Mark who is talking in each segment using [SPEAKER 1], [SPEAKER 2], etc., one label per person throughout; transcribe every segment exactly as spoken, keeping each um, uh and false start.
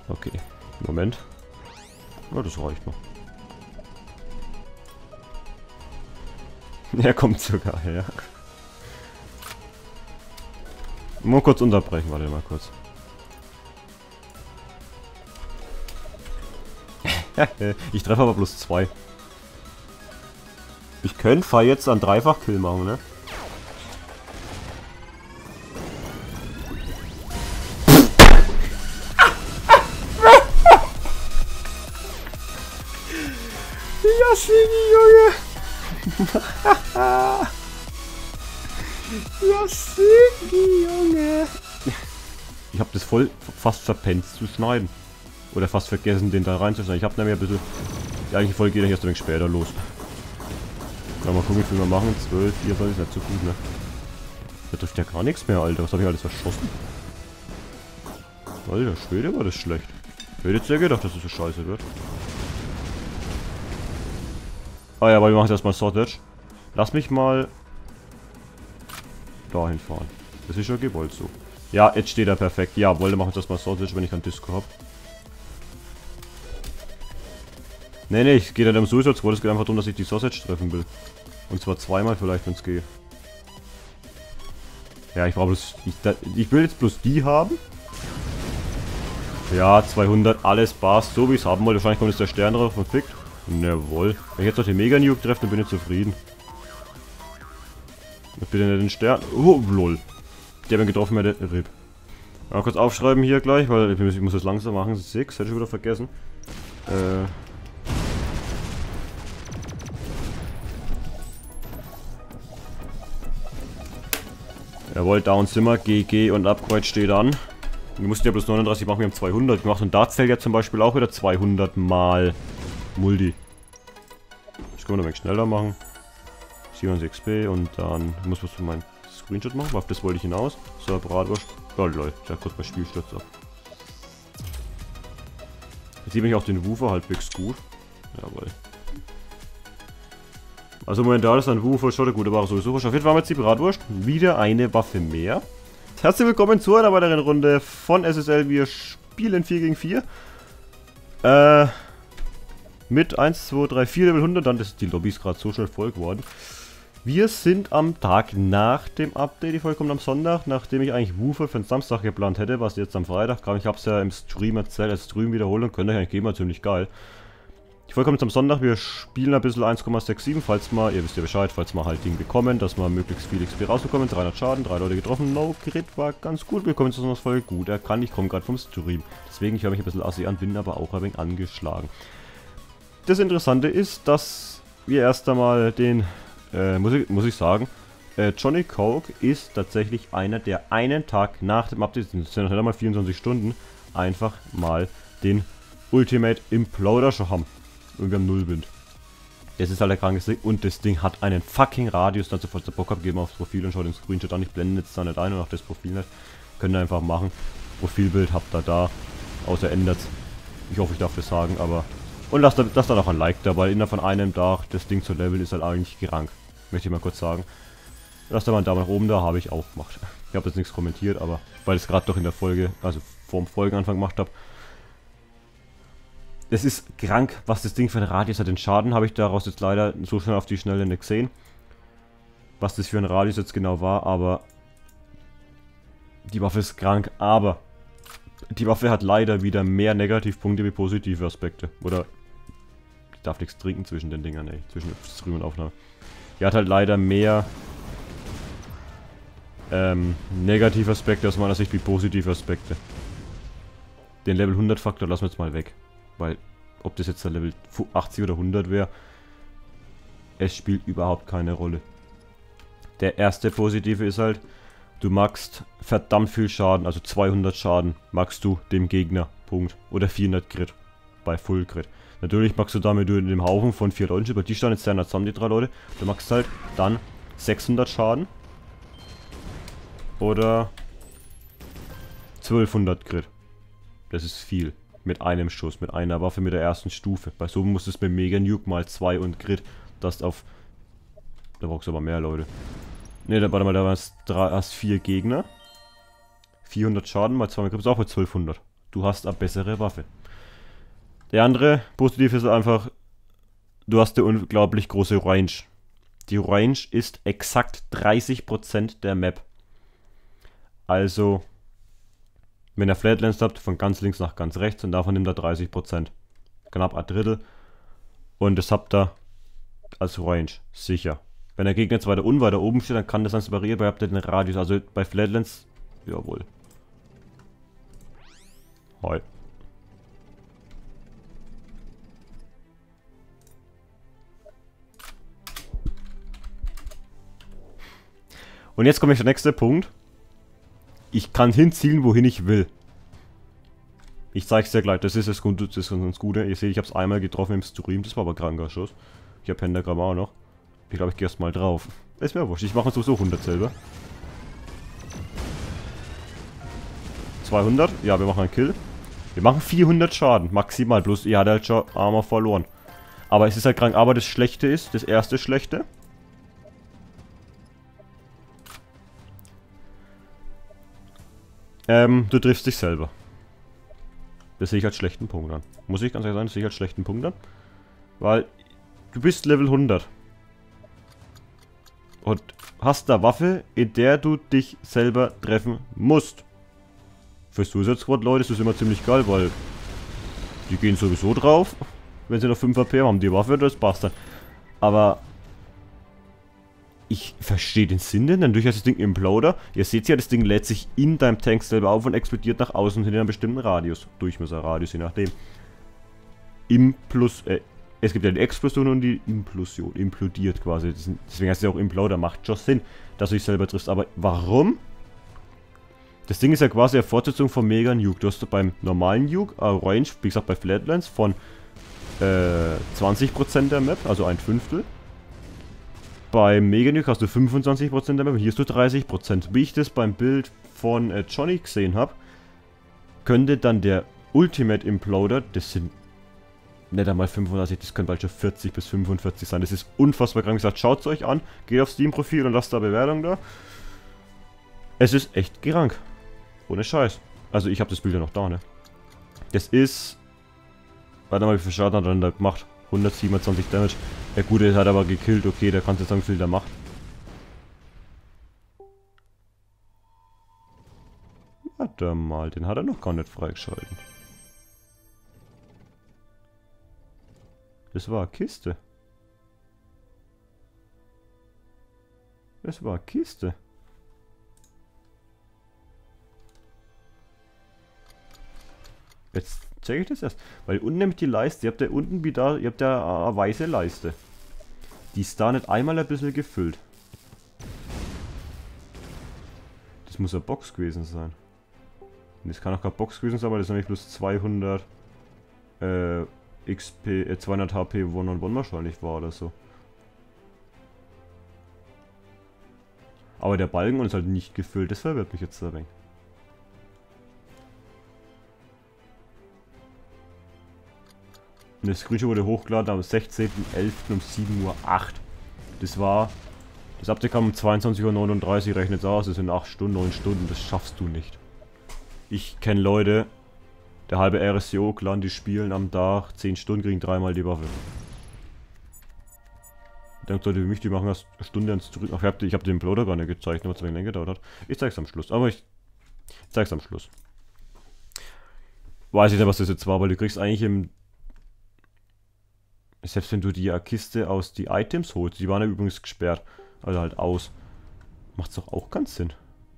[SPEAKER 1] Okay, Moment. Ja, das reicht noch. Er kommt sogar her. Mal kurz unterbrechen, warte mal kurz. Ich treffe aber bloß zwei. Ich könnte Fall jetzt einen Dreifach-Kill machen, ne? Ja, Sigi, Junge! Ja, Sigi, Junge! Ich hab das voll fast verpennt zu schneiden. Oder fast vergessen, den da reinzuschneiden. Ich hab nämlich ein bisschen... Die eigentliche Folge geht ja erst ein wenig später los. Ja, mal gucken, wie viel wir machen. zwölf, vierundzwanzig ist nicht so gut, ne? Da trifft ja gar nichts mehr, Alter. Was hab ich alles verschossen? Alter, Schwede war das schlecht. Ich hätte jetzt ja gedacht, dass es so scheiße wird. Ah ja, aber wir machen jetzt erstmal Sausage. Lass mich mal dahin fahren. Das ist ja gewollt so. Ja, jetzt steht er perfekt. Ja, wollte machen wir jetzt erstmal Sausage, wenn ich kein Disco habe. Nee, nee, ich gehe nicht um Suicide Squad, es geht einfach darum, dass ich die Sausage treffen will. Und zwar zweimal vielleicht, wenn es geht. Ja, ich brauche bloß... Ich, da, ich will jetzt bloß die haben. Ja, zweihundert, alles passt, so wie ich es haben wollte. Wahrscheinlich kommt jetzt der Stern drauf und fickt. Jawohl. Wenn ich jetzt noch den Mega-Nuke treffe, dann bin ich zufrieden. Und bitte nicht den Stern. Oh, lol. Der hat mich getroffen, der R I P. Mal kurz aufschreiben hier gleich, weil ich, ich muss das langsam machen. sechs, hätte ich wieder vergessen. Äh... Jawohl, Down Zimmer, G G und Upgrade steht an. Wir mussten ja bloß neununddreißig machen, wir haben zweihundert gemacht und da zählt ja zum Beispiel auch wieder zweihundert mal Multi. Das können wir noch ein wenig schneller machen. siebenundsechzig X P und dann muss man so meinen Screenshot machen, auf das wollte ich hinaus. So, Bratwurst. Oh lol, ich hab kurz mein Spielsturz ab. Jetzt sieht man auch den Woofer halbwegs gut. Jawohl. Also momentan ist ein Woofer schon eine gute Ware sowieso. Auf jeden Fall haben wir jetzt die Bratwurst. Wieder eine Waffe mehr. Herzlich willkommen zu einer weiteren Runde von S S L. Wir spielen vier gegen vier. Äh, mit eins, zwei, drei, vier Level hundert. Dann ist die Lobby ist gerade so schnell voll geworden. Wir sind am Tag nach dem Update. Die Folge kommt am Sonntag, nachdem ich eigentlich Woofer für den Samstag geplant hätte, was jetzt am Freitag kam. Ich habe es ja im Stream erzählt, als Stream-Wiederholung. Könnt ihr euch eigentlich geben, war ziemlich geil. Die Folge kommt jetzt am Sonntag, wir spielen ein bisschen eins Komma sechsundsiebzig, falls mal, ihr wisst ja Bescheid, falls wir halt Ding bekommen, dass wir möglichst viel X P rausbekommen, dreihundert Schaden, drei Leute getroffen, no Crit war ganz gut, wir kommen zur Folge gut, er kann, ich komme gerade vom Stream, deswegen ich höre mich ein bisschen assi an, bin aber auch ein wenig angeschlagen. Das Interessante ist, dass wir erst einmal den, äh, muss ich, muss ich sagen, äh, Johnny Coke ist tatsächlich einer, der einen Tag nach dem Update, das sind noch nicht einmal vierundzwanzig Stunden, einfach mal den Ultimate Imploder schon haben. Und wir haben null Wind. Das ist halt der krankes Ding. Und das Ding hat einen fucking Radius. Dazu, falls ihr Bock habt, geben aufs Profil und schaut den Screenshot an. Ich blende jetzt da nicht ein und auch das Profil nicht. Könnt ihr einfach machen. Profilbild habt ihr da. Außer ändert's. Ich hoffe, ich darf das sagen, aber... Und lasst, lasst dann auch ein Like dabei. Innerhalb von einem Tag das Ding zu leveln ist halt eigentlich krank. Möchte ich mal kurz sagen. Lasst da mal einen Daumen nach oben da, habe ich auch gemacht. Ich habe jetzt nichts kommentiert, aber weil ich es gerade doch in der Folge, also vorm Folgenanfang gemacht habe. Es ist krank, was das Ding für einen Radius hat. Den Schaden habe ich daraus jetzt leider so schnell auf die Schnelle nicht gesehen. Was das für ein Radius jetzt genau war, aber... Die Waffe ist krank, aber... Die Waffe hat leider wieder mehr Negativpunkte wie positive Aspekte. Oder... Ich darf nichts trinken zwischen den Dingern, ey. Zwischen Stream und Aufnahme. Die hat halt leider mehr... Ähm... Negative Aspekte aus meiner Sicht wie positive Aspekte. Den Level hundert Faktor lassen wir jetzt mal weg. Weil, ob das jetzt der Level achtzig oder hundert wäre, es spielt überhaupt keine Rolle. Der erste Positive ist halt, du machst verdammt viel Schaden, also zweihundert Schaden machst du dem Gegner, Punkt. Oder vierhundert Crit, bei Full Crit. Natürlich machst du damit in dem Haufen von vier Leuten, bei die standen jetzt zweihundert zusammen, die drei Leute, du machst halt dann sechshundert Schaden. Oder zwölfhundert Crit. Das ist viel. Mit einem Schuss, mit einer Waffe mit der ersten Stufe. Bei so muss es mit Mega Nuke mal zwei und Crit. Das auf... Da brauchst du aber mehr Leute. Ne, warte mal, da waren es vier Gegner. vierhundert Schaden mal zwei Crit ist auch bei zwölfhundert. du hast eine bessere Waffe. Der andere Positiv ist einfach, du hast eine unglaublich große Range. Die Range ist exakt dreißig Prozent der Map. Also, wenn ihr Flatlands habt, von ganz links nach ganz rechts und davon nimmt er dreißig Prozent. Knapp ein Drittel. Und das habt ihr als Range, sicher. Wenn der Gegner jetzt weiter unten, weiter oben steht, dann kann das dann variieren, aber ihr habt den Radius. Also bei Flatlands, jawohl. Hi. Und jetzt komme ich der nächste Punkt. Ich kann hinzielen, wohin ich will. Ich zeig's dir gleich, das ist das Gute. Das ist das Gute. Ihr seht, ich habe es einmal getroffen im Stream, das war aber ein kranker Schuss. Ich habe Pentagramm auch noch. Ich glaube, ich gehe erst mal drauf. Ist mir wurscht, ich mache sowieso hundert selber. zweihundert, ja, wir machen einen Kill. Wir machen vierhundert Schaden, maximal, bloß ihr hat halt schon Armor verloren. Aber es ist halt krank, aber das Schlechte ist, das erste Schlechte. Ähm, du triffst dich selber. Das sehe ich als schlechten Punkt an. Muss ich ganz ehrlich sagen, das sehe ich als schlechten Punkt an. Weil, du bist Level hundert. Und hast eine Waffe, in der du dich selber treffen musst. Für Suicide Squad Leute ist das immer ziemlich geil, weil die gehen sowieso drauf. Wenn sie noch fünf A P haben, die Waffe, das passt dann. Aber ich verstehe den Sinn denn, dann durch das Ding Imploder. Ihr seht ja, das Ding lädt sich in deinem Tank selber auf und explodiert nach außen in einem bestimmten Radius. Durchmesserradius, je nachdem. Implus, äh, es gibt ja die Explosion und die Implosion. Implodiert quasi. Deswegen heißt es ja auch Imploder. Macht schon Sinn, dass du dich selber triffst. Aber warum? Das Ding ist ja quasi eine Fortsetzung vom Mega Nuke. Du hast beim normalen Nuke eine Range, wie gesagt bei Flatlands, von äh, zwanzig Prozent der Map, also ein Fünftel. Beim Mega Nuke hast du fünfundzwanzig Prozent der Map, hier hast du dreißig Prozent. Wie ich das beim Bild von äh, Johnny gesehen habe, könnte dann der Ultimate Imploder, das sind nicht einmal fünfunddreißig, das können bald schon vierzig bis fünfundvierzig sein. Das ist unfassbar krank. Wie gesagt, schaut es euch an, geht auf Steam-Profil und lasst da Bewertung da. Es ist echt krank. Ohne Scheiß. Also ich habe das Bild ja noch da, ne? Das ist... Warte mal, wie viel Schaden hat er denn da gemacht? hundertsiebenundzwanzig Damage. Der Gute hat aber gekillt, okay, der kann jetzt sagen, wie viel der macht. Warte mal, den hat er noch gar nicht freigeschalten. Das war eine Kiste. Das war eine Kiste. Jetzt zeige ich das erst. Weil unten nämlich die Leiste, ihr habt ja unten wieder, ihr habt ja eine weiße Leiste. Die ist da nicht einmal ein bisschen gefüllt. Das muss eine Box gewesen sein. Und das kann auch keine Box gewesen sein, weil das ist nämlich bloß zweihundert äh, X P, äh, zweihundert H P One on One wahrscheinlich war oder so. Aber der Balken ist halt nicht gefüllt, das verwirrt mich jetzt ein wenig. Und das Screenshot wurde hochgeladen am sechzehnten elften um sieben Uhr acht. Das war... Das Update kam um zweiundzwanzig Uhr neununddreißig, rechnet aus, das sind acht Stunden, neun Stunden, das schaffst du nicht. Ich kenne Leute, der halbe R S C O-Clan, die spielen am Tag zehn Stunden, kriegen dreimal die Waffe. Denkt Leute wie mich, die machen erst eine Stunde ans zurück. Ach, ich habe hab den Imploder gar nicht gezeigt, weil es ein wenig länger gedauert hat. Ich zeig's am Schluss, aber ich zeig's am Schluss. Weiß ich nicht, was das jetzt war, weil du kriegst eigentlich im... Selbst wenn du die Kiste aus die Items holst, die waren ja übrigens gesperrt, also halt aus, macht's doch auch keinen Sinn.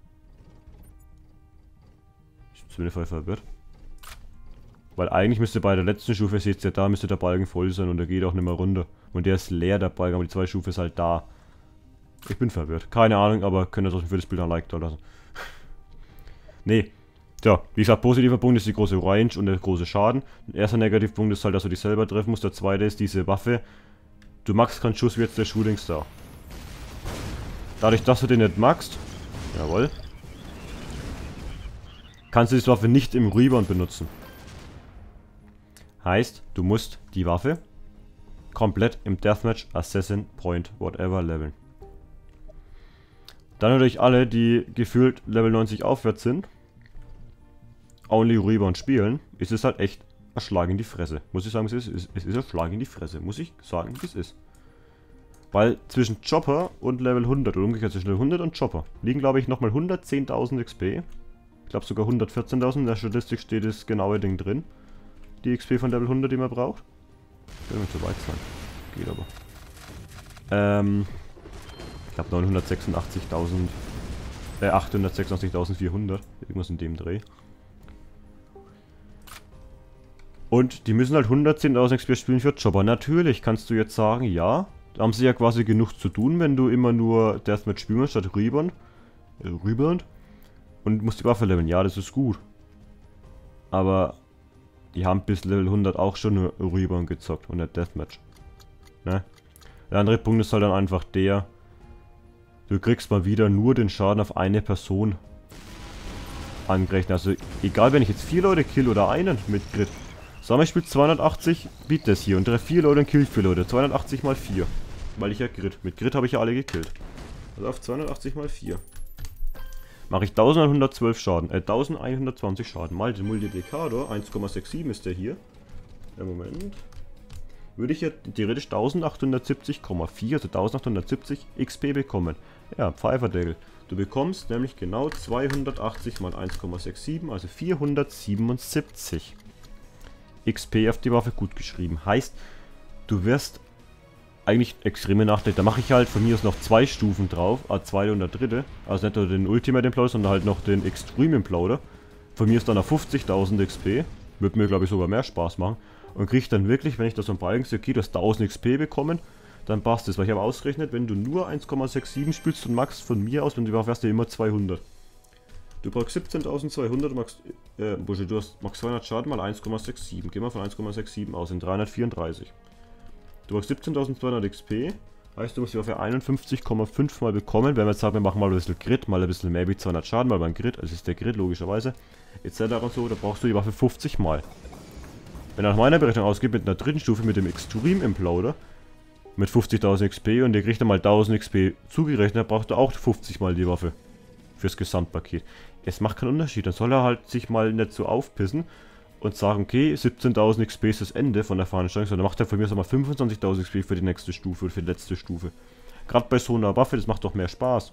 [SPEAKER 1] Ich bin voll verwirrt. Weil eigentlich müsste bei der letzten Stufe, seht ihr ja da, müsste der Balken voll sein und der geht auch nicht mehr runter. Und der ist leer, der Balken, aber die zwei Stufe ist halt da. Ich bin verwirrt. Keine Ahnung, aber könnt ihr trotzdem für das Bild ein Like da lassen. Nee. Tja, wie gesagt, positiver Punkt ist die große Range und der große Schaden. Der erste Negativpunkt ist halt, dass du dich selber treffen musst. Der zweite ist diese Waffe. Du magst keinen Schuss wie jetzt der Shooting Star. Dadurch, dass du den nicht magst, jawohl, kannst du diese Waffe nicht im Rebound benutzen. Heißt, du musst die Waffe komplett im Deathmatch, Assassin, Point, whatever leveln. Dann natürlich alle, die gefühlt Level neunzig aufwärts sind. Only Reborn spielen, ist es halt echt ein Schlag in die Fresse. Muss ich sagen, es ist, es ist ein Schlag in die Fresse. Muss ich sagen, wie es ist. Weil zwischen Chopper und Level hundert, oder umgekehrt zwischen Level hundert und Chopper, liegen glaube ich nochmal hundertzehntausend X P. Ich glaube sogar hundertvierzehntausend, in der Statistik steht das genaue Ding drin. Die X P von Level hundert, die man braucht. Könnte mir zu weit sein. Geht aber. Ähm, ich glaube neunhundertsechsundachtzigtausend, äh achthundertsechsundachtzigtausendvierhundert, irgendwas in dem Dreh. Und die müssen halt hundertzehntausend X P spielen für Chopper. Natürlich kannst du jetzt sagen, ja, da haben sie ja quasi genug zu tun, wenn du immer nur Deathmatch spielen musst, statt Reborn. Äh, Reborn. Und musst die Waffe leveln. Ja, das ist gut. Aber die haben bis Level hundert auch schon nur Reborn gezockt und nicht Deathmatch. Ne? Der andere Punkt ist halt dann einfach der, du kriegst mal wieder nur den Schaden auf eine Person angerechnet. Also egal, wenn ich jetzt vier Leute kill oder einen mit Crit. Sagen wir, ich spiele zweihundertachzig, biet das hier und treffe vier Leute und kill vier Leute. zweihundertachtzig mal vier. Weil ich ja Crit. Mit Crit habe ich ja alle gekillt. Also auf zweihundertachtzig mal vier. Mache ich elfhundertzwölf Schaden. Äh, elfhundertzwanzig Schaden. Mal den Multiplikator. eins Komma siebenundsechzig ist der hier. Ja, Moment. Würde ich ja theoretisch eintausendachthundertsiebzig Komma vier, also eintausendachthundertsiebzig X P bekommen. Ja, Pfeiferdeckel. Du bekommst nämlich genau zweihundertachtzig mal eins Komma siebenundsechzig, also vierhundertsiebenundsiebzig X P auf die Waffe gut geschrieben. Heißt, du wirst eigentlich extreme Nachteile. Da mache ich halt von mir aus noch zwei Stufen drauf, A zwei und der dritte. Also nicht nur den Ultimate Imploder, sondern halt noch den Extreme Imploder. Von mir ist dann auf fünfzigtausend X P. Wird mir, glaube ich, sogar mehr Spaß machen. Und kriege dann wirklich, wenn ich das am Balken sehe, okay, du hast tausend X P bekommen, dann passt es. Weil ich habe ausgerechnet, wenn du nur eins Komma siebenundsechzig spielst und magst von mir aus, wenn du die Waffe hast, immer zweihundert. Du brauchst siebzehntausendzweihundert, magst, äh, Busche, du hast, magst zweihundert Schaden mal eins Komma siebenundsechzig. Geh mal von eins Komma siebenundsechzig aus, in dreihundertvierunddreißig. Du brauchst siebzehntausendzweihundert X P. Heißt, du musst die Waffe einundfünfzig Komma fünf mal bekommen. Wenn wir jetzt sagen, wir machen mal ein bisschen Crit, mal ein bisschen mehr wie zweihundert Schaden, mal beim Crit, also ist der Crit logischerweise, et cetera und so, da brauchst du die Waffe fünfzig mal. Wenn er nach meiner Berechnung ausgeht, mit einer dritten Stufe mit dem Extreme Imploder, mit fünfzigtausend X P und der kriegt dann mal tausend X P zugerechnet, braucht er auch fünfzig mal die Waffe. Fürs Gesamtpaket. Es macht keinen Unterschied, dann soll er halt sich mal nicht so aufpissen und sagen, okay, siebzehntausend X P ist das Ende von der Veranstaltung, sondern macht er von mir so mal fünfundzwanzigtausend X P für die nächste Stufe oder für die letzte Stufe. Gerade bei so einer Waffe, das macht doch mehr Spaß.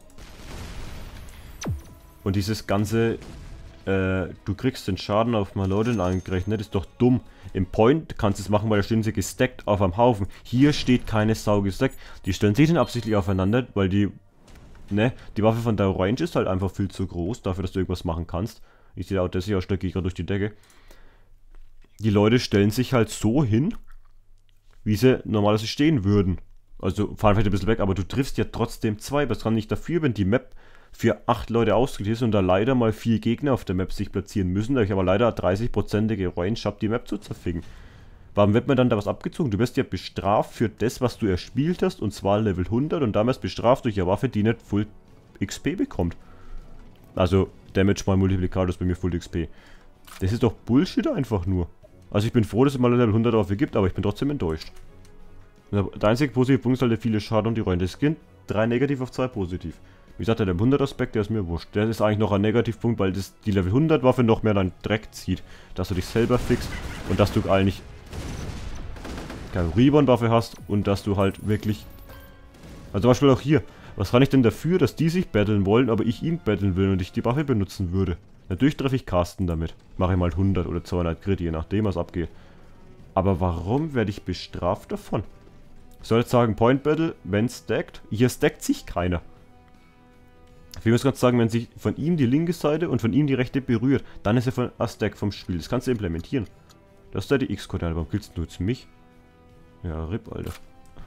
[SPEAKER 1] Und dieses ganze, äh, du kriegst den Schaden auf Malodin angerechnet, ist doch dumm. Im Point kannst du es machen, weil da stehen sie gestackt auf einem Haufen. Hier steht keine Sau gestackt. Die stellen sich dann absichtlich aufeinander, weil die, ne, die Waffe von der Range ist halt einfach viel zu groß, dafür, dass du irgendwas machen kannst. Ich sehe auch das hier, stecke ich gerade durch die Decke. Die Leute stellen sich halt so hin, wie sie normalerweise stehen würden. Also fahren vielleicht ein bisschen weg, aber du triffst ja trotzdem zwei. Was kann nicht dafür, wenn die Map für acht Leute ausgelegt ist und da leider mal vier Gegner auf der Map sich platzieren müssen, da ich aber leider dreißig-prozentige Range habe, die Map zu zerficken. Warum wird mir dann da was abgezogen? Du wirst ja bestraft für das, was du erspielt hast, und zwar Level hundert, und damals bestraft durch eine Waffe, die nicht Full X P bekommt. Also Damage mal Multiplikator ist bei mir Full X P. Das ist doch Bullshit einfach nur. Also ich bin froh, dass es mal eine Level hundert Waffe gibt, aber ich bin trotzdem enttäuscht. Der einzige positive Punkt ist halt der viele Schaden und die Rollen. Das sind drei negativ auf zwei positiv. Wie gesagt, der Level hundert Aspekt, der ist mir wurscht. Der ist eigentlich noch ein Negativpunkt, weil das die Level hundert Waffe noch mehr deinen Dreck zieht. Dass du dich selber fixst und dass du eigentlich keine Reborn Waffe hast und dass du halt wirklich... Also zum Beispiel auch hier. Was kann ich denn dafür, dass die sich battlen wollen, aber ich ihn battlen will und ich die Waffe benutzen würde? Natürlich treffe ich Carsten damit. Mache ich mal hundert oder zweihundert Crit, je nachdem was abgeht. Aber warum werde ich bestraft davon? Ich soll jetzt sagen, Point Battle, wenn stackt. Hier stackt sich keiner. Ich muss ganz sagen, wenn sich von ihm die linke Seite und von ihm die rechte berührt, dann ist er von a Stack vom Spiel. Das kannst du implementieren. Das ist da die X-Koordinate. Warum killst du jetzt mich? Ja, R I P, Alter.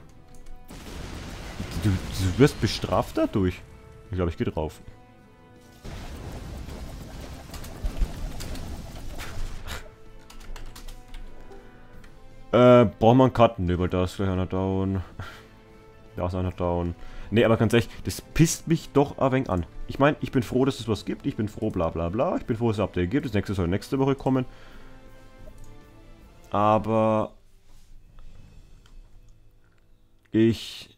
[SPEAKER 1] Du, du wirst bestraft dadurch. Ich glaube, ich gehe drauf. Äh, braucht man Karten? Ne, weil da ist gleich einer down. Da ist einer down. Ne, aber ganz ehrlich, das pisst mich doch ein wenig an. Ich meine, ich bin froh, dass es was gibt. Ich bin froh, bla bla bla. Ich bin froh, dass es ein Update gibt. Das nächste soll nächste Woche kommen. Aber... Ich...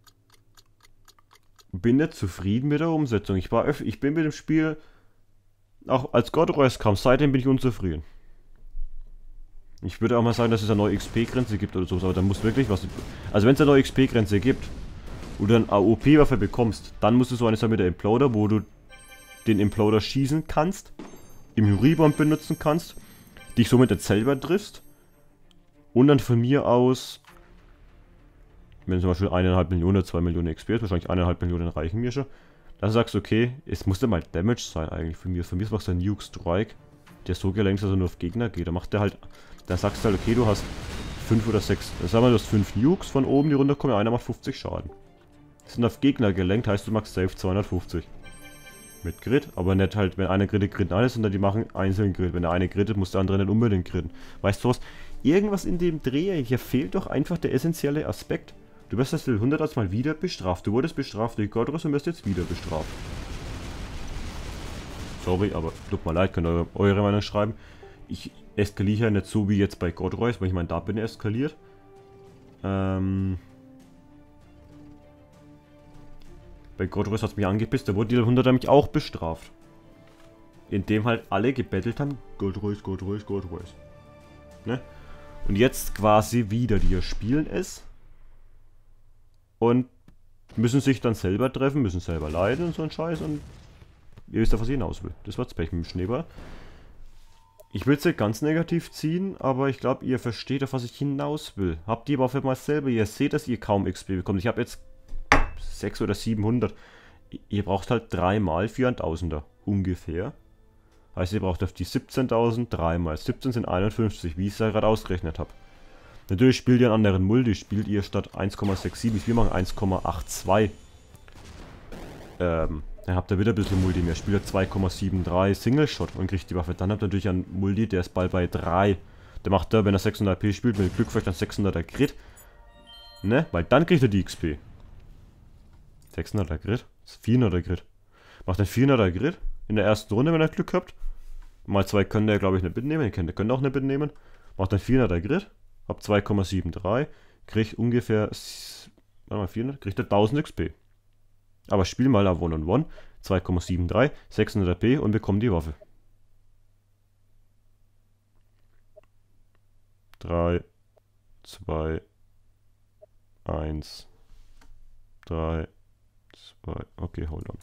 [SPEAKER 1] bin nicht zufrieden mit der Umsetzung. Ich war öf ich bin mit dem Spiel Auch als God Royce kam, seitdem bin ich unzufrieden. Ich würde auch mal sagen, dass es eine neue X P-Grenze gibt oder so, aber da muss wirklich was... Also wenn es eine neue X P-Grenze gibt und du eine A O P-Waffe bekommst, dann musst du so eine sein mit der Imploder, wo du den Imploder schießen kannst, im Rebound benutzen kannst, dich somit nicht selber triffst und dann von mir aus, wenn zum Beispiel eineinhalb Millionen, zwei Millionen X P ist, wahrscheinlich eineinhalb Millionen reichen mir schon, dann sagst du, okay, es muss dann mal Damage sein eigentlich von mir. Von mir macht der Nuke Strike, der so gelenkt, dass er nur auf Gegner geht. Da macht der halt, da sagst du halt, okay, du hast fünf oder sechs, sagen wir, du hast fünf Nukes von oben, die runterkommen, einer macht fünfzig Schaden. Das sind auf Gegner gelenkt, heißt du machst safe zweihundertfünfzig. Mit Grid, aber nicht halt, wenn einer grittet, gritten alle, sondern die machen einzeln Grid. Wenn der eine grittet, muss der andere nicht unbedingt gritten. Weißt du was? Irgendwas in dem Dreh, hier fehlt doch einfach der essentielle Aspekt. Du wirst das hundert Mal wieder bestraft. Du wurdest bestraft durch God Royce und wirst jetzt wieder bestraft. Sorry, aber tut mir leid, könnt ihr eure Meinung schreiben. Ich eskaliere ja nicht so wie jetzt bei God Royce, weil ich meine, da bin ich eskaliert. Ähm... Bei God Royce hat es mich angepisst, da wurde die hundert nämlich auch bestraft. Indem halt alle gebettelt haben, God Royce, God Royce, God Royce. Ne? Und jetzt quasi wieder, die hier spielen es. Und müssen sich dann selber treffen, müssen selber leiden und so ein Scheiß. Und ihr wisst ja, was ich hinaus will. Das war das Pech mit dem Schneeball. Ich will es nicht ganz negativ ziehen, aber ich glaube, ihr versteht, auf was ich hinaus will. Habt die Waffe mal selber, ihr seht, dass ihr kaum X P bekommt. Ich habe jetzt sechshundert oder siebenhundert. Ihr braucht halt dreimal für ein Tausender. Ungefähr. Heißt, ihr braucht auf die siebzehntausend dreimal. siebzehn sind einundfünfzig, wie ich es ja gerade ausgerechnet habe. Natürlich spielt ihr einen anderen Multi. Spielt ihr statt eins Komma sechsundsiebzig, wir machen eins Komma achtundzwanzig. Ähm, dann habt ihr wieder ein bisschen Multi mehr. Spielt ihr zwei Komma dreiundsiebzig Single Shot und kriegt die Waffe. Dann habt ihr natürlich einen Multi, der ist bald bei drei. Der macht er, wenn er sechshundert P spielt, mit Glück vielleicht dann sechshunderter Crit. Ne? Weil dann kriegt er die X P. sechshunderter Grid? Das ist vierhunderter Grid. Macht ein vierhunderter Grid in der ersten Runde, wenn ihr Glück habt. Mal zwei können der, glaube ich, nicht mitnehmen. Ihr könnt, könnt auch nicht mitnehmen. Macht ein vierhunderter Grid. Habt zwei Komma dreiundsiebzig. Kriegt ungefähr. Warte mal, vierhundert. Kriegt er tausend X P. Aber spiel mal auf One on One. zwei Komma dreiundsiebzig. sechshundert P und bekommt die Waffe. drei, zwei, eins, drei, zwei, okay, hold on.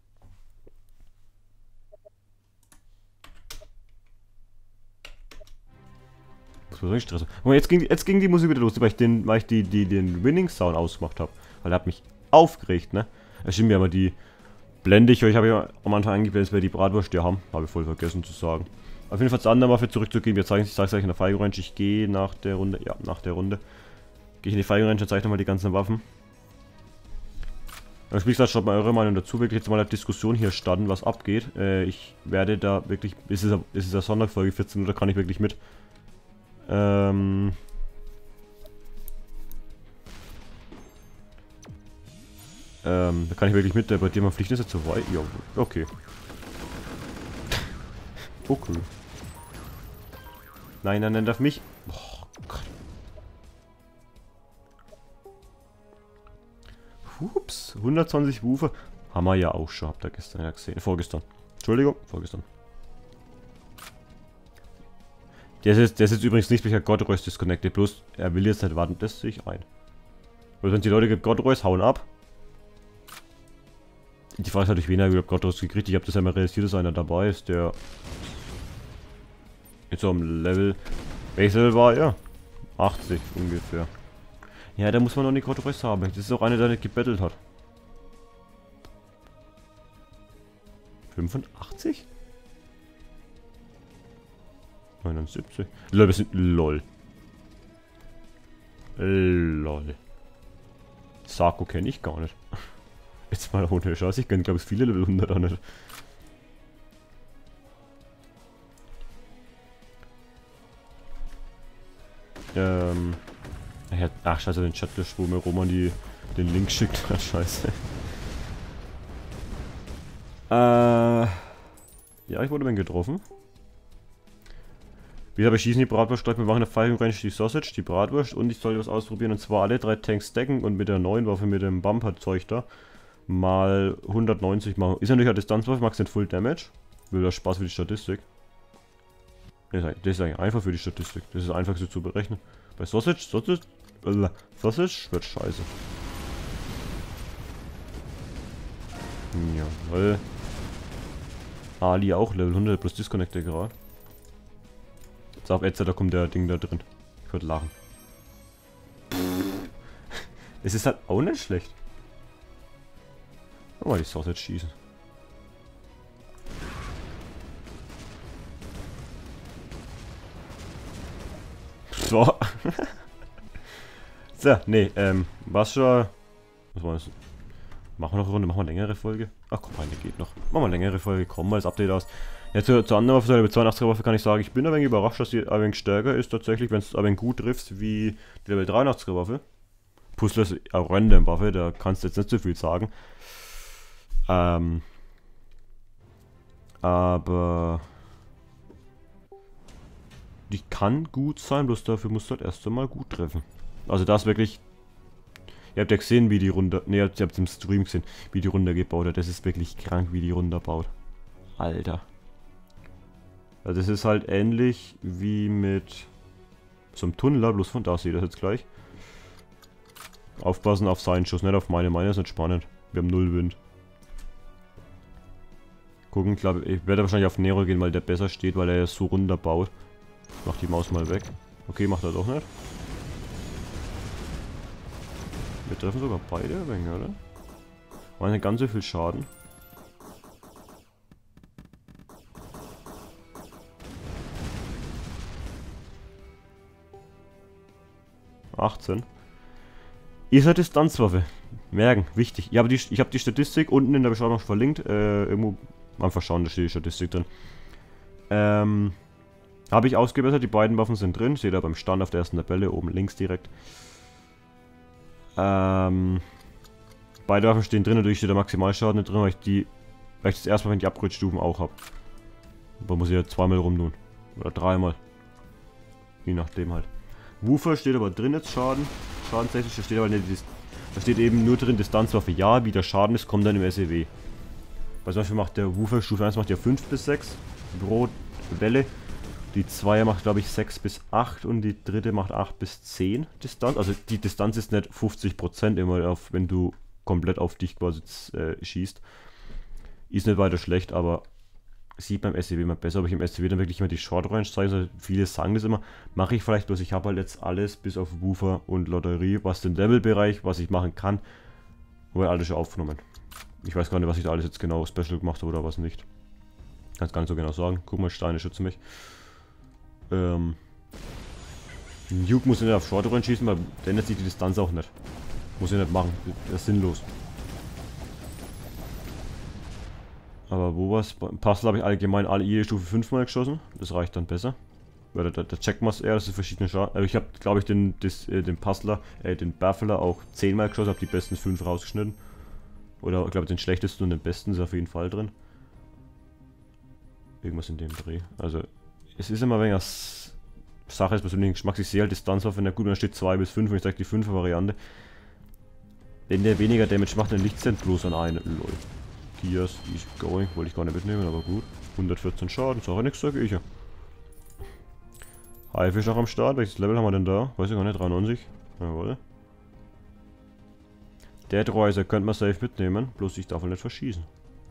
[SPEAKER 1] Das war so ein Stress. Und jetzt ging, jetzt ging die Musik wieder los, weil ich den, weil ich die, die, den Winning Sound ausgemacht habe. Weil er hat mich aufgeregt, ne? Es stimmt ja immer die blende ich euch, habe ich am Anfang eingeblendet, dass wir die Bratwurst hier haben. Habe ich voll vergessen zu sagen. Auf jeden Fall zur anderen Waffe zurückzugehen. Wir zeigen, ich zeige es euch in der Firing Range. Ich gehe nach der Runde, ja, nach der Runde. Gehe ich in die Firing Range und zeige nochmal die ganzen Waffen. Wie gesagt, schaut mal eure Meinung dazu. Wirklich jetzt mal eine Diskussion hier starten, was abgeht. Äh, ich werde da wirklich, ist es ist es eine Sonderfolge, vierzehn Uhr, da kann ich wirklich mit. Ähm... Ähm, da kann ich wirklich mit, der bei dir mal Pflicht ist jetzt so weit. Ja, okay. Okay. Nein, nein, nein, darf mich. Oh Gott. Hups, hundertzwanzig Wufe. Haben wir ja auch schon, habt ihr gestern ja gesehen. Vorgestern. Entschuldigung, vorgestern. Der ist jetzt, der ist jetzt übrigens nicht durch God Royce disconnected, bloß er will jetzt nicht warten, das sehe ich ein. Weil wenn die Leute God Royce hauen ab. Die Frage ist natürlich, wen er überhaupt God Royce gekriegt. Ich habe das ja mal realisiert, dass einer dabei ist, der jetzt so am Level. Welches Level war er? achtzig ungefähr. Ja, da muss man noch nicht God Royce haben. Das ist auch einer, der nicht gebettelt hat. fünfundachtzig? neunundsiebzig. Lol, wir sind. Lol. Lol. Sako kenne ich gar nicht. Jetzt mal ohne Scheiß, ich kenne glaube ich viele Level hundert auch nicht. Ähm. Ach scheiße, den Chat, wo mir Roman die, den Link schickt. Scheiße. Äh. Ja, ich wurde dann getroffen. Wieder bei Schießen die Bratwurst, wir machen eine Firing Range die Sausage, die Bratwurst und ich soll was ausprobieren und zwar alle drei Tanks stacken und mit der neuen Waffe, mit dem Bumper-Zeug da, mal hundertneunzig machen. Ist natürlich eine Distanzwaffe, macht nicht Full Damage. Will das Spaß für die Statistik? Das ist eigentlich einfach für die Statistik. Das ist einfach so zu berechnen. Bei Sausage, Sausage, äh, Sausage wird scheiße. Jawohl. Ali auch Level hundert plus Disconnector gerade. Jetzt auf Etzer, da kommt der Ding da drin. Ich würde lachen. Es ist halt auch nicht schlecht. Mal die Sausage schießen. So. So, nee, ähm, was schon. Was war das? Machen wir noch eine Runde, machen wir eine längere Folge? Ach komm, eine geht noch. Machen wir eine längere Folge, kommen wir als Update aus. Ja, zur, zur anderen Waffe, der zweiundachtziger Waffe kann ich sagen, ich bin ein wenig überrascht, dass die ein wenig stärker ist, tatsächlich, wenn es ein wenig gut trifft, wie die Level dreiundachtziger Waffe. Puzzle ist eine random Waffe, da kannst du jetzt nicht so viel sagen. Ähm. Aber. Die kann gut sein, bloß dafür musst du halt erst einmal gut treffen. Also das wirklich. Ihr habt ja gesehen, wie die Runde. Ne, ihr habt es im Stream gesehen, wie die Runde gebaut hat. Das ist wirklich krank, wie die Runde baut. Alter. Also das ist halt ähnlich wie mit so einem Tunnel, bloß von da seht ihr das jetzt gleich. Aufpassen auf seinen Schuss, nicht auf meine. Meine ist nicht spannend. Wir haben null Wind. Gucken, ich glaube, ich werde wahrscheinlich auf Nero gehen, weil der besser steht, weil er so runter baut. Ich mach die Maus mal weg. Okay, macht er doch nicht. Wir treffen sogar beide wegen, oder? War nicht ganz so viel Schaden. achtzehn. Ist eine Distanzwaffe. Merken, wichtig. Ich habe die, ich hab die Statistik unten in der Beschreibung verlinkt. Äh, irgendwo einfach schauen, da steht die Statistik drin. Ähm, habe ich ausgebessert. Die beiden Waffen sind drin. Seht ihr beim Stand auf der ersten Tabelle, oben links direkt. Ähm, beide Waffen stehen drin. Natürlich steht der Maximalschaden nicht drin, weil ich die, weil ich das erstmal, wenn die Upgrade-Stufen auch habe. Da muss ich ja zweimal rumtun. Oder dreimal. Je nachdem halt. Woofer steht aber drin jetzt Schaden. Schadentechnisch, da steht aber nicht, da steht eben nur drin Distanzwaffe. Ja, wie der Schaden ist, kommt dann im S E W. Weil zum Beispiel macht der Woofer Stufe eins macht ja fünf bis sechs pro Welle. Die Zweier macht glaube ich sechs bis acht und die dritte macht acht bis zehn Distanz. Also die Distanz ist nicht fünfzig Prozent immer, auf, wenn du komplett auf dich quasi äh, schießt. Ist nicht weiter schlecht, aber sieht beim S E W immer besser, ob ich im S E W dann wirklich immer die Short Range zeige. Also viele sagen das immer, mache ich vielleicht, bloß ich habe halt jetzt alles bis auf Woofer und Lotterie, was den Level-Bereich, was ich machen kann, wurde alles schon aufgenommen. Ich weiß gar nicht, was ich da alles jetzt genau Special gemacht habe oder was nicht. Kann es gar nicht so genau sagen. Guck mal, Steine schützen mich. Ähm, Nuke muss nicht auf Short Range schießen, weil der ändert sich die Distanz auch nicht. Muss ich nicht machen, das ist sinnlos. Aber wo was? Beim Puzzle habe ich allgemein alle jede Stufe fünf mal geschossen. Das reicht dann besser. Weil der, der checkt man eher, das ist verschiedene Schaden. Also ich habe, glaube ich, den, das, äh, den Puzzler, äh, den Baffler auch zehn mal geschossen, habe die besten fünf rausgeschnitten. Oder ich glaube den schlechtesten und den besten ist auf jeden Fall drin. Irgendwas in dem Dreh. Also es ist immer weniger Sache des persönlichen Geschmacks. Ich sehe halt Distanzwaffe, wenn der gut, dann steht zwei bis fünf und ich sage die fünfer Variante. Wenn der weniger Damage macht, dann liegt es dann bloß an einem. Lol. Gears, easy going, wollte ich gar nicht mitnehmen, aber gut. hundertvierzehn Schaden, ist auch nichts, sage ich ja. Haifisch noch am Start, welches Level haben wir denn da? Weiß ich gar nicht, dreiundneunzig. Jawohl. Dead Riser könnte man safe mitnehmen, bloß ich darf halt nicht verschießen.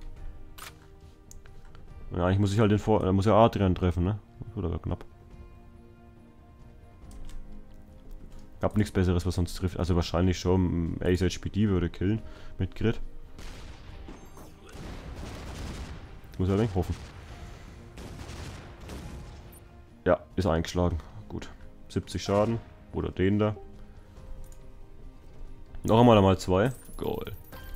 [SPEAKER 1] Ja, eigentlich muss ich halt den Vor... Da muss ja Adrian treffen, ne? Oder gar knapp. Gab nichts Besseres, was sonst trifft. Also wahrscheinlich schon Ace H P D würde killen mit Grid. Muss ja wenig hoffen. Ja, ist eingeschlagen. Gut. siebzig Schaden. Oder den da. Noch einmal einmal zwei. Goal.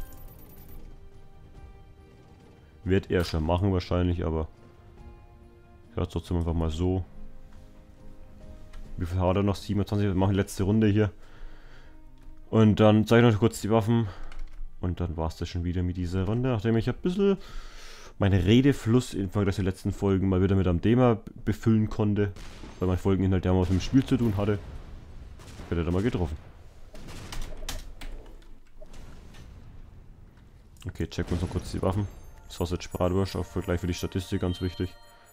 [SPEAKER 1] Wird er schon machen wahrscheinlich, aber ich werde trotzdem einfach mal so. Wie viel hat er noch? siebenundzwanzig. Wir machen die letzte Runde hier. Und dann zeige ich noch kurz die Waffen. Und dann war es das schon wieder mit dieser Runde, nachdem ich ein bisschen meine Redefluss im Vergleich zur letzten Folgen mal wieder mit einem Thema befüllen konnte, weil mein Folgeninhalt ja mal was mit dem Spiel zu tun hatte. Wird er da mal getroffen. Okay, checken wir uns noch kurz die Waffen. Sausage Bratwurst, auch für, gleich für die Statistik ganz wichtig.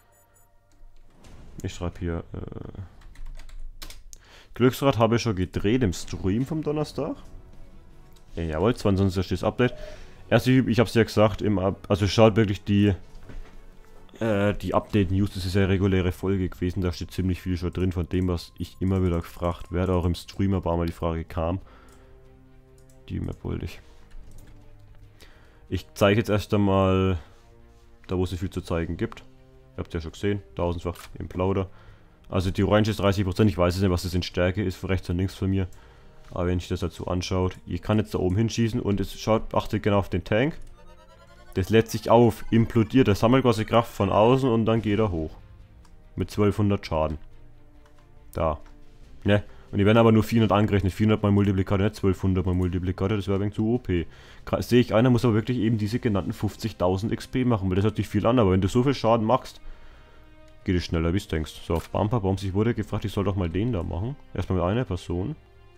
[SPEAKER 1] Ich schreibe hier, äh, Glücksrad habe ich schon gedreht im Stream vom Donnerstag. Ja, jawohl, zwanzigster steht das Update. Erste, ich habe es ja gesagt, im Up also schaut wirklich die äh, die Update-News, das ist ja eine reguläre Folge gewesen, da steht ziemlich viel schon drin von dem, was ich immer wieder gefragt werde, auch im Stream ein paar Mal die Frage kam. Die Map wollte ich. Ich zeige jetzt erst einmal, da wo es nicht viel zu zeigen gibt. Ihr habt es ja schon gesehen, tausendfach im Plauder. Also die Orange ist dreißig Prozent, ich weiß jetzt nicht, was das in Stärke ist, für rechts und links von mir. Aber wenn ich das dazu anschaut, ich kann jetzt da oben hinschießen und es schaut, achtet genau auf den Tank. Das lädt sich auf, implodiert, das sammelt quasi Kraft von außen und dann geht er hoch. Mit zwölfhundert Schaden. Da. Ne? Und die werden aber nur vierhundert angerechnet, vierhundert mal Multiplikator, nicht zwölfhundert mal Multiplikator, das wäre ein wenig zu O P. Sehe ich einer, muss aber wirklich eben diese genannten fünfzigtausend X P machen, weil das hört sich viel an, aber wenn du so viel Schaden machst, geht es schneller, wie du denkst. So, auf Bumper Bombs, ich wurde gefragt, ich soll doch mal den da machen. Erstmal mit einer Person.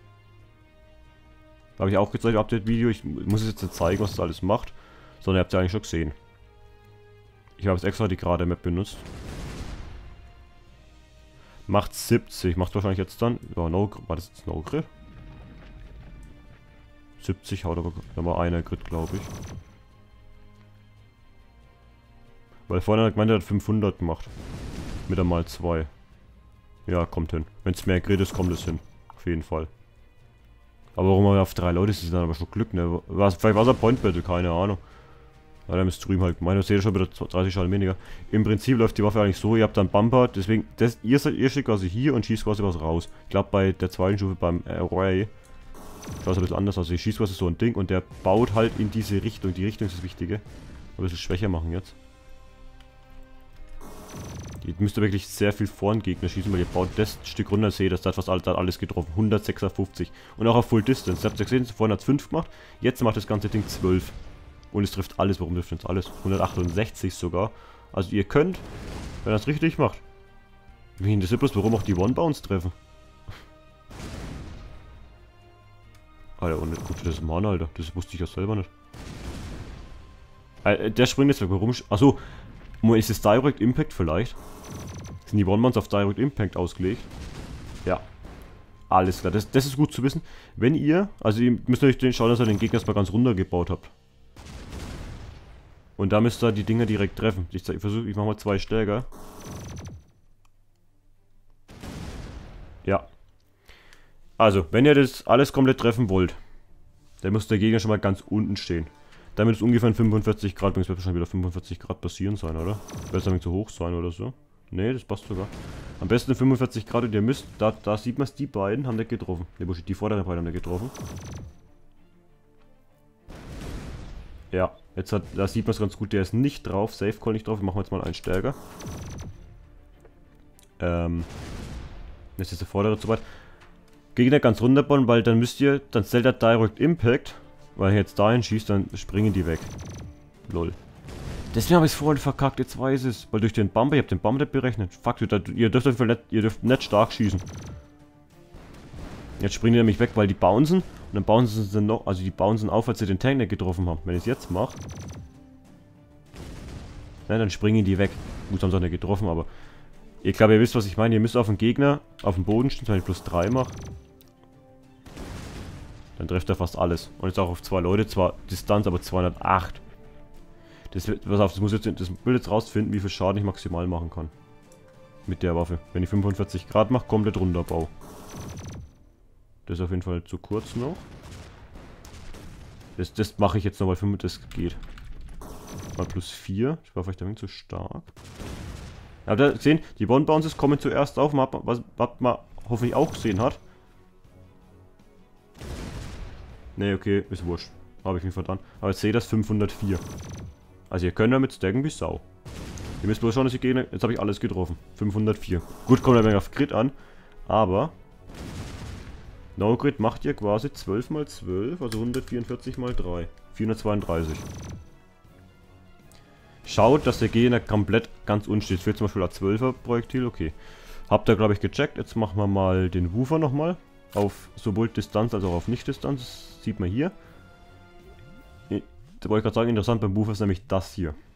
[SPEAKER 1] Habe ich auch gezeigt im Update-Video, ich muss es jetzt nicht zeigen, was das alles macht. Sondern ihr habt es ja eigentlich schon gesehen. Ich habe jetzt extra die gerade Map benutzt. Macht siebzig, macht wahrscheinlich jetzt dann... Ja, no, war das jetzt No Crit? siebzig haut aber... Da war einer Crit, glaube ich. Weil vorhin hat er gemeint, er hat fünfhundert gemacht. Mit einmal zwei. Ja, kommt hin. Wenn es mehr Crit ist, kommt es hin. Auf jeden Fall. Aber warum er auf drei Leute ist, ist dann aber schon Glück, ne? Was, vielleicht war es ein Point Battle, keine Ahnung. Ja, dann ist Stream halt gemeint, da seht ihr schon wieder dreißig Schaden weniger. Im Prinzip läuft die Waffe eigentlich so, ihr habt dann Bumper, deswegen, das, ihr, seid, ihr steht quasi hier und schießt quasi was raus. Ich glaube bei der zweiten Stufe beim Array schaut es ein bisschen anders aus. Ich schießt quasi so ein Ding und der baut halt in diese Richtung. Die Richtung ist das Wichtige. Ein bisschen schwächer machen jetzt. Ihr müsst wirklich sehr viel vor den Gegner schießen, weil ihr baut das Stück runter, seht, das hat fast alles getroffen. hundertsechsundfünfzig. Und auch auf Full Distance. Ihr habt ja gesehen, vorhin hat es fünf gemacht, jetzt macht das ganze Ding zwölf. Und es trifft alles. Warum trifft es alles? hundertachtundsechzig sogar. Also ihr könnt, wenn ihr es richtig macht. Wie interessiert bloß, warum auch die One-Bounce treffen? Alter, und gut, das ist Mann, Alter. Das wusste ich ja selber nicht. Alter, der springt jetzt weg. Warum? Achso, ist es Direct Impact vielleicht? Sind die One-Bounce auf Direct Impact ausgelegt? Ja. Alles klar, das, das ist gut zu wissen. Wenn ihr, also ihr müsst natürlich schauen, dass ihr den Gegner erstmal ganz runter gebaut habt. Und da müsst ihr die Dinger direkt treffen. Ich, ich versuche, ich mache mal zwei stärker. Ja. Also, wenn ihr das alles komplett treffen wollt, dann muss der Gegner schon mal ganz unten stehen. Damit ist ungefähr fünfundvierzig Grad, es wird wahrscheinlich wieder fünfundvierzig Grad passieren sein, oder? Wird es ein wenig zu hoch sein oder so? Ne, das passt sogar. Am besten fünfundvierzig Grad und ihr müsst, da, da sieht man es, die beiden haben nicht getroffen. Ne, die vorderen beiden haben nicht getroffen. Ja, jetzt hat, da sieht man es ganz gut, der ist nicht drauf, Safe Call nicht drauf, machen wir jetzt mal einen stärker. Ähm, jetzt ist der vordere zu weit. Gegner ganz runterbauen, weil dann müsst ihr, dann zählt der Direct Impact, weil ihr jetzt dahin schießt, dann springen die weg. Lol. Deswegen habe ich es vorhin verkackt, jetzt weiß ich es, weil durch den Bumper, ihr habt den Bumper nicht berechnet. Fuck, ihr dürft, ihr dürft, nicht, ihr dürft nicht stark schießen. Jetzt springen die nämlich weg, weil die bouncen. Und dann bouncen sie noch, also die bouncen auf, als sie den Tank nicht getroffen haben. Wenn ich es jetzt mache, ja, dann springen die weg. Gut, haben sie auch nicht getroffen, aber ich glaube, ihr wisst, was ich meine. Ihr müsst auf den Gegner auf dem Boden stehen, wenn ich plus drei mache. Dann trifft er fast alles. Und jetzt auch auf zwei Leute, zwar Distanz, aber zweihundertacht. Das, pass auf, das muss jetzt, das will jetzt rausfinden, wie viel Schaden ich maximal machen kann. Mit der Waffe. Wenn ich fünfundvierzig Grad mache, komplett runterbau. Das ist auf jeden Fall zu kurz noch. Das, das mache ich jetzt noch, weil das geht. Mal plus vier. Ich war vielleicht ein wenig zu stark. Habt ihr gesehen? Die One-Bounces kommen zuerst auf. Was, was man hoffentlich auch gesehen hat. Ne, okay, ist wurscht. Habe ich mich verdammt. Aber jetzt seht ihr das fünfhundertvier. Also ihr könnt damit stacken wie Sau. Ihr müsst bloß schauen, dass die Gegner... Jetzt habe ich alles getroffen. fünfhundertvier. Gut, kommt ein wenig auf Crit an. Aber... No Crit macht ihr quasi zwölf mal zwölf, also hundertvierundvierzig mal drei. vierhundertzweiunddreißig. Schaut, dass der Gegner komplett ganz unten steht. Jetzt fehlt zum Beispiel ein zwölfer Projektil, okay. Habt ihr, glaube ich, gecheckt. Jetzt machen wir mal den Woofer nochmal. Auf sowohl Distanz als auch auf Nicht-Distanz. Das sieht man hier. Da wollte ich gerade sagen, interessant beim Woofer ist nämlich das hier.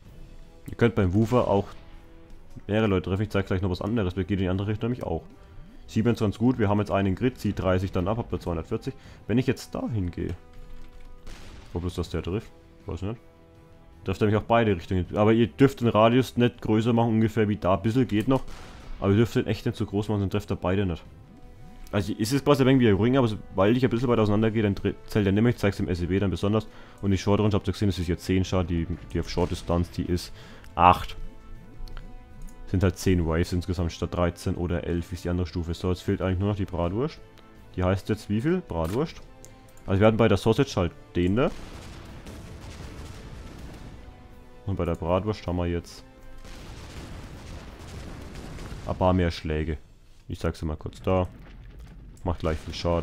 [SPEAKER 1] Ihr könnt beim Woofer auch mehrere Leute treffen. Ich zeige gleich noch was anderes. Wir gehen in die andere Richtung nämlich auch. siebenundzwanzig gut, wir haben jetzt einen Grid, zieht dreißig dann ab, habt ihr zweihundertvierzig. Wenn ich jetzt da hingehe. Wo bloß das der trifft? Weiß nicht. Trifft nämlich auch beide Richtungen. Aber ihr dürft den Radius nicht größer machen, ungefähr wie da. Ein bisschen geht noch. Aber ihr dürft den echt nicht zu groß machen, dann trifft er beide nicht. Also ist es quasi ein wenig wie ein Ring, aber sobald ich ein bisschen weiter auseinander gehe, dann zählt er nicht mehr. Ich zeige es im S E B dann besonders. Und die Short Range, habt ihr gesehen, das ist jetzt zehn Schad, die, die auf Short Distanz, die ist acht. Sind halt zehn Waves insgesamt statt dreizehn oder elf, wie es die andere Stufe ist. So, jetzt fehlt eigentlich nur noch die Bratwurst. Die heißt jetzt wie viel? Bratwurst. Also wir hatten bei der Sausage halt den da. Und bei der Bratwurst haben wir jetzt ein paar mehr Schläge. Ich sag's dir mal kurz da. Macht gleich viel Schaden.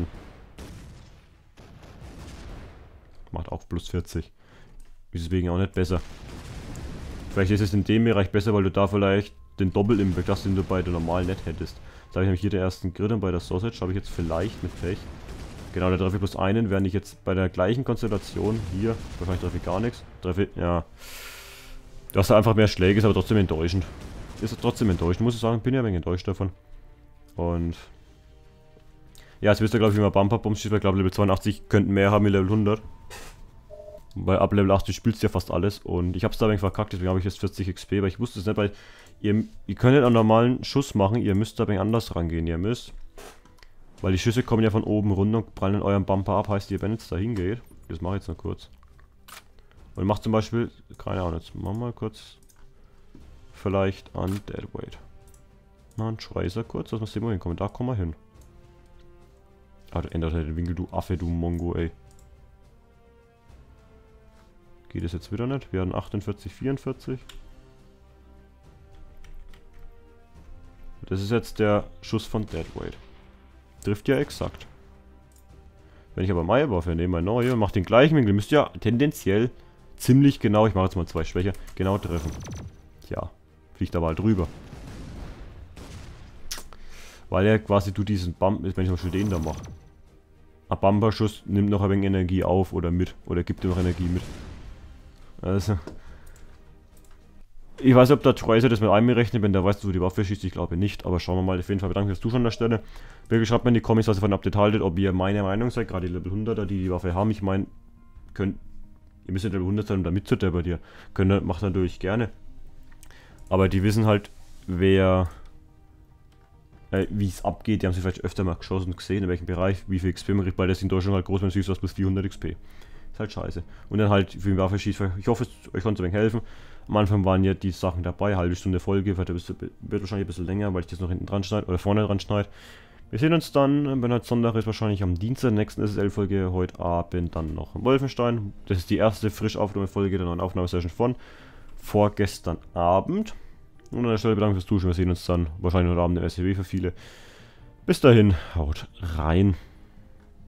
[SPEAKER 1] Macht auch plus vierzig. Ist deswegen auch nicht besser. Vielleicht ist es in dem Bereich besser, weil du da vielleicht den Doppel-Impact hast, den du bei der normalen nicht hättest. Jetzt habe ich nämlich hier den ersten Grid und bei der Sausage habe ich jetzt vielleicht mit Pech. Genau, da treffe ich plus einen, während ich jetzt bei der gleichen Konstellation hier, wahrscheinlich treffe ich gar nichts, treffe ich, ja. Du hast da einfach mehr Schläge, ist aber trotzdem enttäuschend. Ist trotzdem enttäuschend, muss ich sagen, bin ja ein wenig enttäuscht davon. Und ja, jetzt wisst ihr, glaube ich, wie man Bumper-Bombs schießt, weil ich glaube, Level zweiundachtzig könnten mehr haben wie Level hundert. Weil ab Level achtzig spielst du ja fast alles und ich habe es da ein wenig verkackt, deswegen habe ich jetzt vierzig X P, weil ich wusste es nicht, weil ihr, ihr könnt nicht einen normalen Schuss machen, ihr müsst da ein wenig anders rangehen, ihr müsst. Weil die Schüsse kommen ja von oben runter und prallen in eurem Bumper ab, heißt ihr, wenn jetzt da hingeht, das mache ich jetzt noch kurz. Und macht zum Beispiel, keine Ahnung, jetzt machen wir mal kurz, vielleicht an Deadweight. Mal einen Schreiser kurz, dass wir sehen, wo wir hinkommen, da kommen wir hin. Ah, du ändert halt den Winkel, du Affe, du Mongo, ey. Geht es jetzt wieder nicht? Wir haben achtundvierzig, vierundvierzig. Das ist jetzt der Schuss von Deadweight. Trifft ja exakt. Wenn ich aber meine Waffe nehme, meine neue, mache den gleichen Winkel, müsst ihr tendenziell ziemlich genau, ich mache jetzt mal zwei schwächer, genau treffen. Ja, fliegt aber halt drüber. Weil er quasi du diesen Bump, wenn ich mal schon den da mache. Ein Bumperschuss nimmt noch ein wenig Energie auf oder mit, oder gibt dir noch Energie mit. Also. Ich weiß nicht, ob der Tracer das mit einberechnet, wenn der weiß, wo die Waffe schießt, ich glaube nicht, aber schauen wir mal. Auf jeden Fall bedanke ich mich, dass du schon an der Stelle. Bitte schreibt mir in die Comments, was ihr von Update haltet, ob ihr meine Meinung seid, gerade die Level hunderter, die die Waffe haben. Ich meine, könnt, ihr müsst nicht Level hundert sein, um da mitzudeppern dir. Könnt, macht natürlich gerne. Aber die wissen halt, wer, äh, wie es abgeht. Die haben sich vielleicht öfter mal geschossen und gesehen, in welchem Bereich, wie viel X P man kriegt, weil das in Deutschland halt groß, wenn du siehst, was bis vierhundert X P. Ist halt scheiße. Und dann halt für die Waffe schießt. Ich hoffe, es euch konnte es ein wenig helfen. Am Anfang waren ja die Sachen dabei, halbe Stunde Folge, wird, wird wahrscheinlich ein bisschen länger, weil ich das noch hinten dran schneide oder vorne dran schneide. Wir sehen uns dann, wenn heute Sonntag ist, wahrscheinlich am Dienstag, der nächsten S S L-Folge, heute Abend dann noch in Wolfenstein. Das ist die erste frisch aufgenommene Folge der neuen Aufnahmesession von vorgestern Abend. Und an der Stelle bedanke ich fürs Duschen, wir sehen uns dann wahrscheinlich heute Abend im S E W für viele. Bis dahin, haut rein.